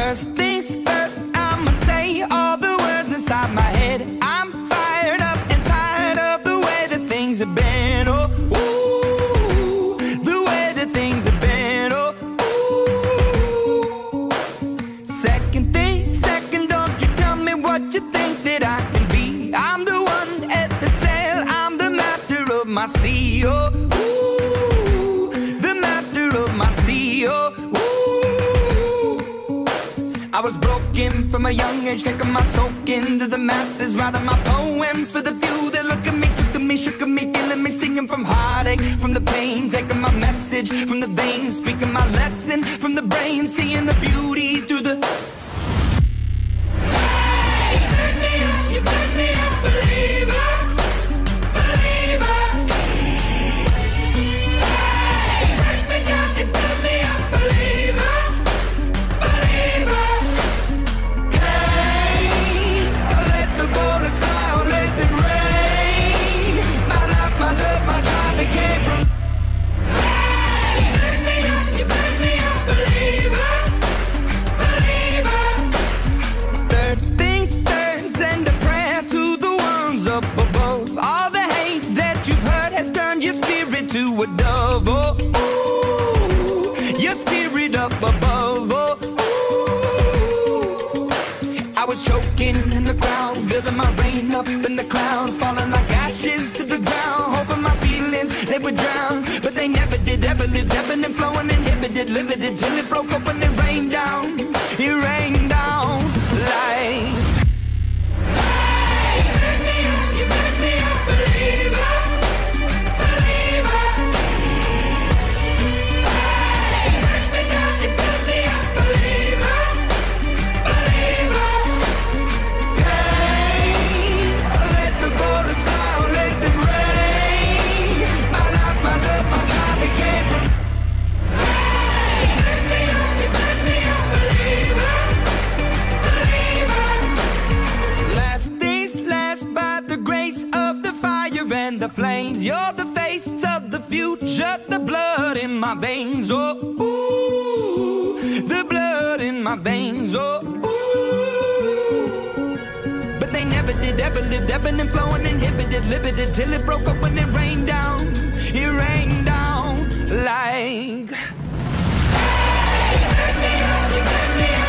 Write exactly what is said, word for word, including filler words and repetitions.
First things first, I'ma say all the words inside my head. I'm fired up and tired of the way that things have been. Oh, ooh, the way that things have been. Oh, ooh. Second thing, second, don't you tell me what you think that I can be. I'm the one at the sail, I'm the master of my sea. Oh, ooh, the master of my sea. Oh, I was broken from a young age, taking my soak into the masses, writing my poems for the few that look at me, took to me, shook at me, feeling me, singing from heartache, from the pain, taking my message from the veins, speaking my lesson from the brain, seeing the beauty through the... Hey, you burn me up, you burn me up, believer, believer. Hey, you burn me down, you burn me up, believer, believer. To a dove, oh, ooh, your spirit up above, oh, ooh. I was choking in the crowd, building my rain up in the cloud, falling like ashes to the ground, hoping my feelings, they would drown, but they never did, ever lived, ebbing and flowing, inhibited, limited, till it broke open and rained down, it rained down like... Hey, you burn me up, you burn me up, believer. And the flames, you're the face of the future, the blood in my veins, oh, ooh, the blood in my veins, oh, ooh. But they never did, ever lived, ebbing and flowing, inhibited, limited, till it broke up when it rained down, it rained down like... Hey, you burn me up, you burn me up.